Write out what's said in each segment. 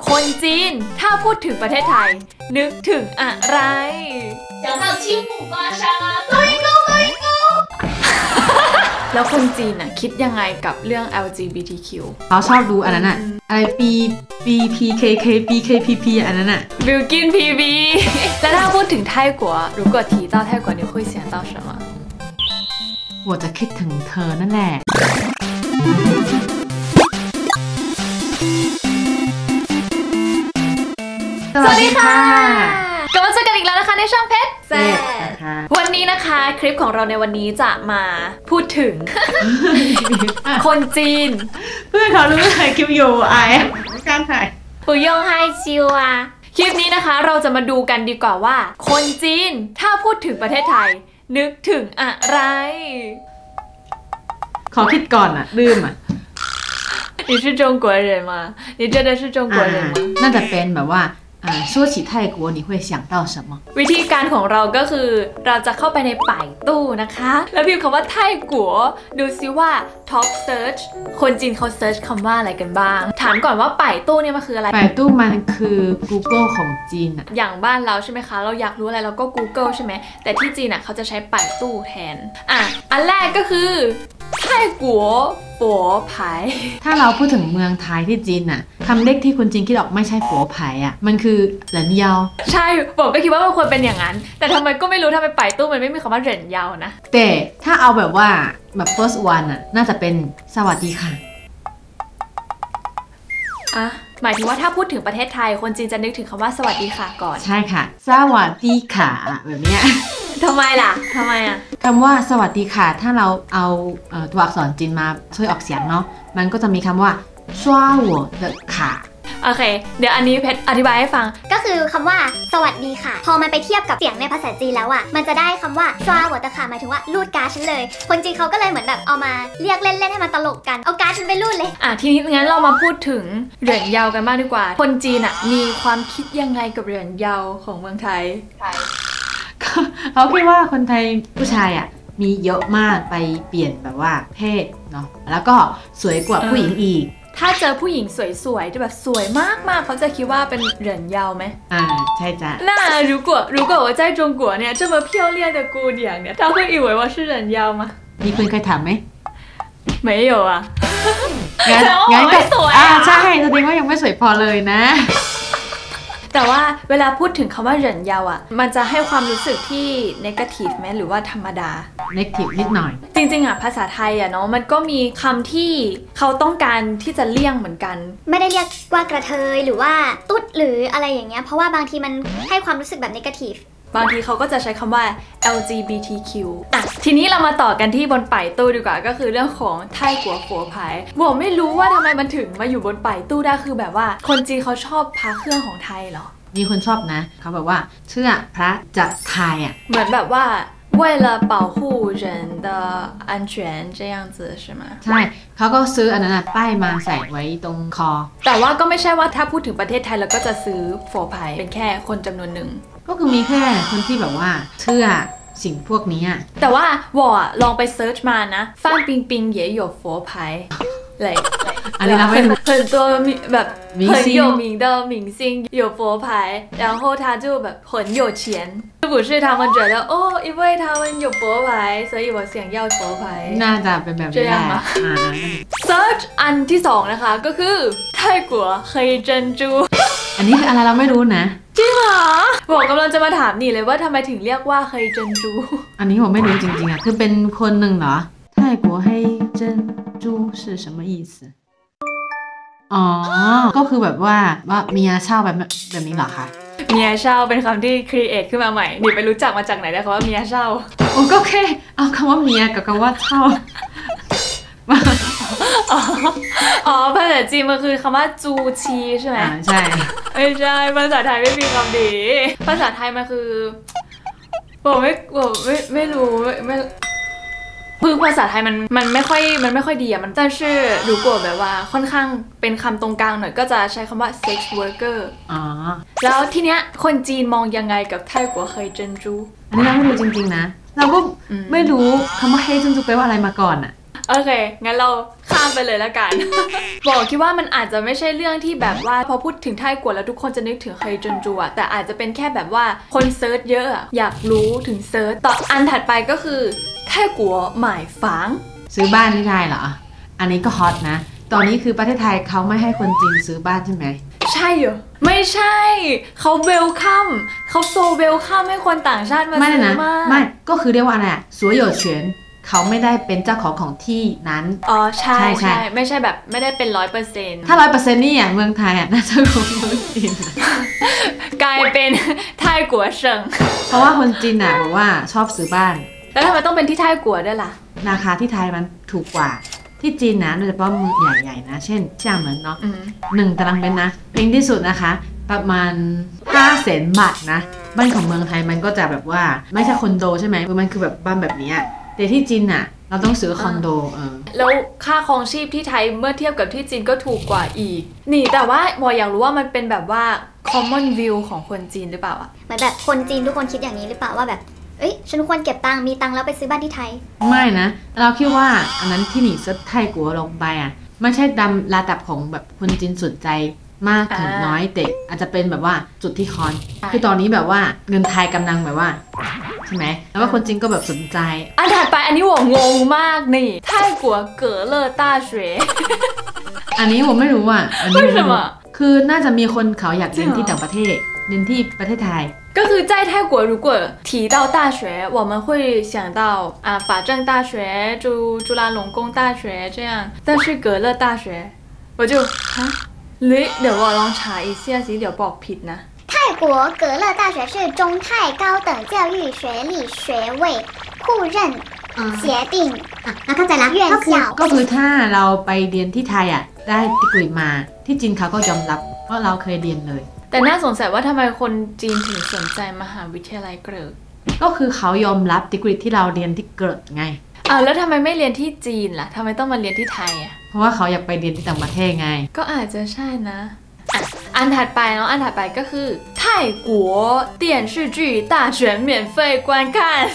คนจีนถ้าพูดถึงประเทศไทยนึกถึงอะไร想到青浦巴山啊对勾对勾แล้วคนจีนคิดยังไงกับเรื่อง LGBTQ เขาชอบดูอันนั้นอะอะไร BPKK BKPP อันนั้นอะบิลกิน PB แล้วถ้าพูดถึงไทยกัว如果提到泰国你会想到什么我จะคิดถึงเธอนั่นแหละสวัสดีค่ะกลับมาเจอกันอีกแล้วนะคะในช่องเพชรแซ่บวันนี้นะคะคลิปของเราในวันนี้จะมาพูดถึง คนจีนเพื่อนเขารู้ถ่ายคลิปอยู่ไอ้ไม่กล้าถ่าย不用害羞啊คลิปนี้นะคะเราจะมาดูกันดีกว่าว่าคนจีนถ้าพูดถึงประเทศไทยนึกถึงอะไรขอคิดก่อนอะลืมอะ你是中国人吗你真的是中国人吗น่าจะเป็นแบบว่า说起泰国你会想到什么วิธีการของเราก็คือเราจะเข้าไปในป่ายตู้นะคะแล้วพิมพ์คำว่าไทยกัวดูซิว่า Top Search คนจีนเขาเซิร์ชคำว่าอะไรกันบ้างถามก่อนว่าป่ายตู้เนี่ยมันคืออะไรป่ายตู้มันคือ Google ของจีนอะอย่างบ้านเราใช่ไหมคะเราอยากรู้อะไรเราก็ Google ใช่ไหมแต่ที่จีนเขาจะใช้ป่ายตู้แทนอันแรกก็คือไทยกัวปัวไผ่ถ้าเราพูดถึงเมืองไทยที่จีนน่ะคำเล็กที่คนจีนคิดออกไม่ใช่ปัวไผ่อะมันคือเหรินเยาใช่ผมก็คิดว่ามันควรเป็นอย่างนั้นแต่ทำไมก็ไม่รู้ทำไมป่ายตู้มันไม่มีคำว่าเหรินเยานะแต่ถ้าเอาแบบว่าแบบ first one น่ะน่าจะเป็นสวัสดีค่ะหมายถึงว่าถ้าพูดถึงประเทศไทยคนจีนจะนึกถึงคำว่าสวัสดีค่ะก่อนใช่ค่ะสวัสดีค่ะแบบเนี้ยทำไมล่ะทำไมคำว่าสวัสดีค่ะถ้าเราเอาตัวอักษรจีนมาช่วยออกเสียงเนาะมันก็จะมีคำว่า刷我的卡โอเคเดี๋ยวอันนี้เพชรอธิบายให้ฟังก็คือคำว่าสวัสดีค่ะพอมันไปเทียบกับเสียงในภาษาจีนแล้วมันจะได้คำว่า刷我的卡หมายถึงว่ารูดการ์ดฉันเลยคนจีนเขาก็เลยเหมือนแบบเอามาเรียกเล่นๆให้มันตลกกันเอาการ์ดฉันไปรูดเลยทีนี้งั้นเรามาพูดถึงเหรินเยากันบ้างดีกว่าคนจีนมีความคิดยังไงกับเหรินเยาของเมืองไทยเขาคิดว่าคนไทยผู้ชายมีเยอะมากไปเปลี่ยนแบบว่าเพศเนาะแล้วก็สวยกว่าผู้หญิงอีกถ้าเจอผู้หญิงสวยๆจะแบบสวยมากๆเขาจะคิดว่าเป็นเหรินเยาไหมใช่จ้ะ那如果我在中国呢这么漂亮的姑娘呢他会以为我是人妖吗มีคนเคยถามไหม没有งั้นก็สวยใช่แสดงว่ายังไม่สวยพอเลยนะแต่ว่าเวลาพูดถึงคำว่าเหรินเยามันจะให้ความรู้สึกที่ negative ไหมหรือว่าธรรมดา negative นิดหน่อยจริงๆภาษาไทยเนาะมันก็มีคำที่เขาต้องการที่จะเลี่ยงเหมือนกันไม่ได้เรียกว่ากระเทยหรือว่าตุ๊ดหรืออะไรอย่างเงี้ยเพราะว่าบางทีมันให้ความรู้สึกแบบ negative บางทีเขาก็จะใช้คำว่า LGBTQ ทีนี้เรามาต่อกันที่บนป่ายตู้ดีกว่าก็คือเรื่องของไทยกัวฝัวไผ่ผมไม่รู้ว่าทำไมมันถึงมาอยู่บนป่ายตู้ได้คือแบบว่าคนจีนเขาชอบพระเครื่องของไทยเหรอมีคนชอบนะเขาแบบว่าเชื่อพระจากไทยเหมือนแบบว่า为了保护人的安全这样子是吗ใช่เขาก็ซื้ออันนั้นป้ายมาใส่ไว้ตรงคอแต่ว่าก็ไม่ใช่ว่าถ้าพูดถึงประเทศไทยเราก็จะซื้อฝัวไผ่เป็นแค่คนจำนวนหนึ่งก็คือมีแค่คนที่แบบว่าเชื่อสิ่งพวกนี้แต่ว่าวอลองไปเซิร์ชมานะ范冰冰也有佛牌อันนี้เราไม่รู้很多แบบ很有名的明星有佛牌然后他就แบบ很有钱不是他们觉得因为他们有佛牌所以我想要佛牌น่าจะเป็นแบบนี้แหละ search อันที่สองนะคะก็คือไทยกัวเคยเจินจูอันนี้คืออะไรเราไม่รู้นะจริงเหรอบอกกำลังจะมาถามนี่เลยว่าทำไมถึงเรียกว่าเคยเจินจูอันนี้ผมไม่รู้จริงๆคือเป็นคนหนึ่งเหรอไทยกัวเฮยเจินจู是什么意思ก็คือแบบว่าเมียเช่าแบบนี้เหรอคะเมียเช่าเป็นคำที่ครีเอทขึ้นมาใหม่นี่ไปรู้จักมาจากไหนได้คำว่าเมียเช่าก็แค่เอาคำว่าเมียกับคำว่าเช่าภาษาจีนมันคือคำว่าจูชีใช่ไหมใช่ไม่ใช่ภาษาไทยไม่มีคำดีภาษาไทยมันคือผมไม่รู้คือภาษาไทยมันไม่ค่อยดีมันแต่ชื่อรู้กว่าแบบว่าค่อนข้างเป็นคำตรงกลางหน่อยก็จะใช้คำว่า sex worker แล้วทีเนี้ยคนจีนมองยังไงกับไทยกัวเคยเจินจูอันนี้เราไม่รู้จริงๆนะเราก็ไม่รู้คำว่าเฮยเจินจูแปลว่าอะไรมาก่อนโอเคงั้นเราข้ามไปเลยละกัน บอกคิดว่ามันอาจจะไม่ใช่เรื่องที่แบบว่าพอพูดถึงไทยกัวแล้วทุกคนจะนึกถึงเคยจนจัวแต่อาจจะเป็นแค่แบบว่าคนเซิร์ชเยอะอยากรู้ถึงเซิร์ชต่ออันถัดไปก็คือไทยกัวหมายฝังซื้อบ้านที่ไทยเหรออันนี้ก็ฮอตนะตอนนี้คือประเทศไทยเขาไม่ให้คนจีนซื้อบ้านใช่ไหมใช่เหรอไม่ใช่เขาเวลคัมเขาโซเวลคัมให้คนต่างชาติมาซื้อมากไม่ก็คือเรียกว่าอะไรอะสวย有权เขาไม่ได้เป็นเจ้าของที่นั้นอ๋อใช่ไม่ใช่แบบไม่ได้เป็น 100% ถ้า 100% นี่อย่างเมืองไทยอ่ะน่าจะของเมืองจีนกลายเป็นไทยกัวเซิงเพราะว่าคนจีนอ่ะบอกว่าชอบซื้อบ้านแล้วทำไมต้องเป็นที่ไทยกัวด้วยล่ะราคาที่ไทยมันถูกกว่าที่จีนนะโดยเฉพาะเมืองใหญ่ๆนะเช่นเซี่ยเหมินเนาะ1 ตารางเมตรนะแพงที่สุดนะคะประมาณ500,000 บาทนะบ้านของเมืองไทยมันก็จะแบบว่าไม่ใช่คอนโดใช่ไหมมันคือแบบบ้านแบบนี้แต่ที่จีนน่ะเราต้องซื้อคอนโดแล้วค่าครองชีพที่ไทยเมื่อเทียบกับที่จีนก็ถูกกว่าอีกนี่แต่ว่าหมออยากรู้ว่ามันเป็นแบบว่า common view ของคนจีนหรือเปล่าอะเหมือนแบบคนจีนทุกคนคิดอย่างนี้หรือเปล่าว่าแบบเอ้ยฉันควรเก็บตังค์มีตังค์แล้วไปซื้อบ้านที่ไทยไม่นะเราคิดว่าอันนั้นที่หนีซัดไทยกัวลงไปอ่ะไม่ใช่ดำระดับของแบบคนจีนสนใจมากถึงน้อยแต่อาจจะเป็นแบบว่าจุดที่คอนคือตอนนี้แบบว่าเงินไทยกำลังแบบว่าใช่ไหมแล้วว่าคนจีนก็แบบสนใจอันถัดไปอันนี้ผมงงมากนี่ไทยกัวเก๋อเลอ大学อันนี้ผมไม่รู้อ่ะอันนี้คือน่าจะมีคนเขาอยากเรียนที่ต่างประเทศเรียนที่ประเทศไทยก็คือ在泰国如果提到大学我们会想到法政大学朱拉隆功大学这样但是格勒大学我就เดี๋ยวลอง查一下สิเดี๋ยวบอกผิดนะ泰国格勒大学是中泰高等教育学历学位互认协定แล้วเข้าใจแล้ว院校ก็คือถ้าเราไปเรียนที่ไทยอ่ะได้ดีกรีมาที่จีนเขาก็ยอมรับว่าเราเคยเรียนเลยแต่น่าสงสัยว่าทำไมคนจีนถึงสนใจมหาวิทยาลัยเกิดก็คือเขายอมรับดีกรีที่เราเรียนที่เกิดไงแล้วทำไมไม่เรียนที่จีนล่ะทำไมต้องมาเรียนที่ไทยอ่ะเพราะว่าเขาอยากไปเรียนที่ต่างประเทศไงก็อาจจะใช่นะอันถัดไปเนาะอันถัดไปก็คือไทยกัว电视剧大全免费观看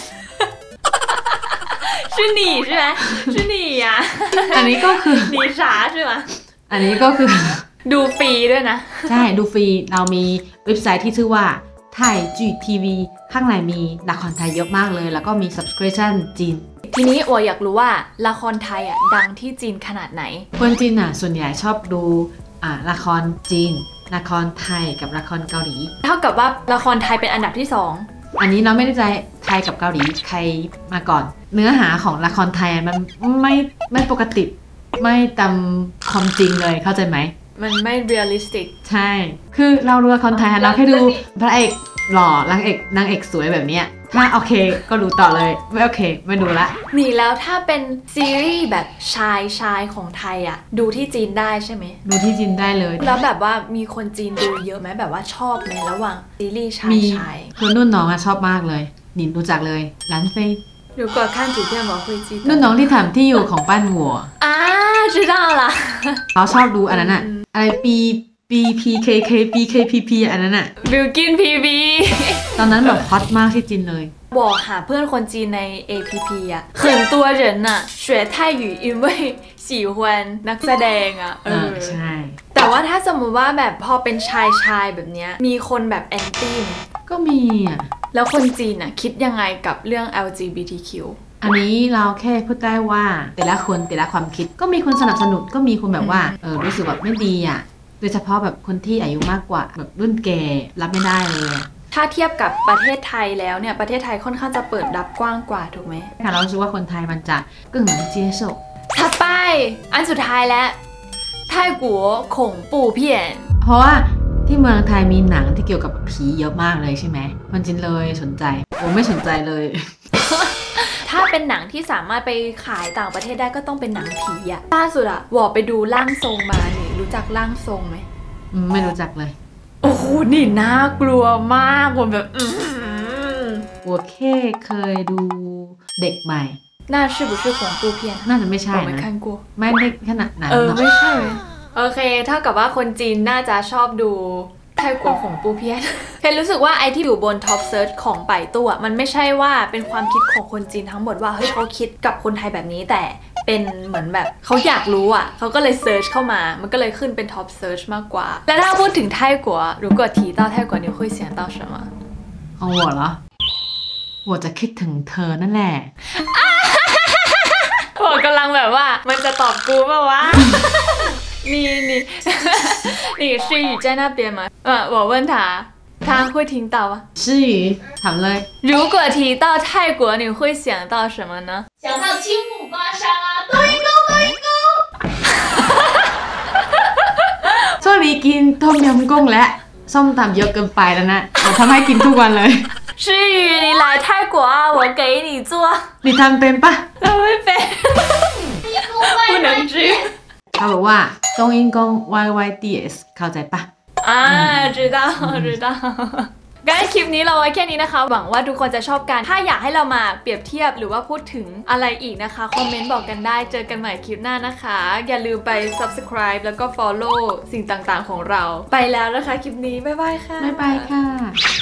是你ใช่ไหม是你呀อันนี้ก็คือ你傻ใช่ไหมอันนี้ก็คือดูฟรีด้วยนะใช่ดูฟรีเรามีเว็บไซต์ที่ชื่อว่าไทยจีทีวีข้างในมีละครไทยเยอะมากเลยแล้วก็มี subscription จีนทีนี้我อยากรู้ว่าละครไทยอ่ะดังที่จีนขนาดไหนคนจีนอ่ะส่วนใหญ่ชอบดูละครจีนละครไทยกับละครเกาหลีเท่ากับว่าละครไทยเป็นอันดับที่2 อันนี้เราไม่ได้ใจไทยกับเกาหลีใครมาก่อนเนื้อหาของละครไทยมันไม่ปกติไม่ตามความจริงเลยเข้าใจไหมมันไม่เรียลลิสติกใช่คือเราดูละครไทยเราแค่ดูพระเอกหล่อนางเอกสวยแบบเนี้ยถ้าโอเคก็ดูต่อเลยไม่โอเคไม่ดูละนี่แล้วถ้าเป็นซีรีส์แบบชายของไทยอ่ะดูที่จีนได้ใช่ไหมดูที่จีนได้เลยแล้วแบบว่ามีคนจีนดูเยอะไหมแบบว่าชอบไหมระหว่างซีรีส์ชายคนรุ่นน้องชอบมากเลยหนินรู้จักเลยร้านเฟย如果看图片我会记得รุ่นน้องที่ถามที่อยู่ของป้านหัว知道了เขาชอบดูอันนั้นอะอะไรBPKK BKPP อันนั้นอะบิลกิน PB ตอนนั้นแบบฮอตมากที่จีนเลยบอกหาเพื่อนคนจีนใน APP อะ很多人อะ学泰语因为喜欢นักแสดงอะใช่แต่ว่าถ้าสมมติว่าแบบพอเป็นชายแบบเนี้ยมีคนแบบแอนตี้ไหมก็มีอะแล้วคนจีนอะคิดยังไงกับเรื่อง LGBTQ อันนี้เราแค่พูดได้ว่าแต่ละคนแต่ละความคิดก็มีคนสนับสนุนก็มีคนแบบว่ารู้สึกแบบไม่ดีอะโดยเฉพาะแบบคนที่อายุมากกว่าแบบรุ่นแก่รับไม่ได้เลยถ้าเทียบกับประเทศไทยแล้วเนี่ยประเทศไทยค่อนข้างจะเปิดรับกว้างกว่าถูกไหมค่ะเราคิดว่าคนไทยมันจะ更能接受ถัดไปอันสุดท้ายแล้วไทยกัว恐怖片เพราะว่าที่เมืองไทยมีหนังที่เกี่ยวกับผีเยอะมากเลยใช่ไหมคนจีนเลยสนใจผมไม่สนใจเลยถ้าเป็นหนังที่สามารถไปขายต่างประเทศได้ก็ต้องเป็นหนังผีอะล่าสุดอะวอไปดูร่างทรงมานี่รู้จักร่างทรงไหมไม่รู้จักเลยโอ้โหนี่น่ากลัวมากผมแบบ我แค่เคยดูเด็กใหม่น่า是不是恐怖片น่าจะไม่ใช่นะไม่ได้ขนาดนั้นไม่ใช่โอเคเท่ากับว่าคนจีนน่าจะชอบดูไทยกัวของปูเพี้ยนเพนรู้สึกว่าไอที่อยู่บนท็อปเซิร์ชของไปตัวมันไม่ใช่ว่าเป็นความคิดของคนจีนทั้งหมดว่าเฮ้ยเขาคิดกับคนไทยแบบนี้แต่เป็นเหมือนแบบเขาอยากรู้อ่ะเขาก็เลยเซิร์ชเข้ามามันก็เลยขึ้นเป็นท็อปเซิร์ชมากกว่าแล้วถ้าพูดถึงไทยกัว如果提到泰国你会想到什么ของ我เหรอ我จะคิดถึงเธอนั่นแหละผมกำลังแบบว่ามันจะตอบกูป่าวะ 你是语在那边吗我问他会听到吗诗雨ถามเลย如果提到泰国你会想到什么呢想到青浦巴沙啊多一个ช่วงนี้กินต้มยำกุ้งและส้มตำเยอะเกินไปแล้วนะเราทำให้กินทุกวันเลย诗雨你来泰国啊我给你做你ทำเป็นปะ我ไม่เป็น不能吃เขาบอกว่า冬阴功 YYDS เข้าใจปะ知道งั้นคลิปนี้เราไว้แค่นี้นะคะหวังว่าทุกคนจะชอบกันถ้าอยากให้เรามาเปรียบเทียบหรือว่าพูดถึงอะไรอีกนะคะคอมเมนต์บอกกันได้เจอกันใหม่คลิปหน้านะคะอย่าลืมไป subscribe แล้วก็ follow สิ่งต่างๆของเราไปแล้วนะคะคลิปนี้บ๊ายบายค่ะบ๊ายบายค่ะ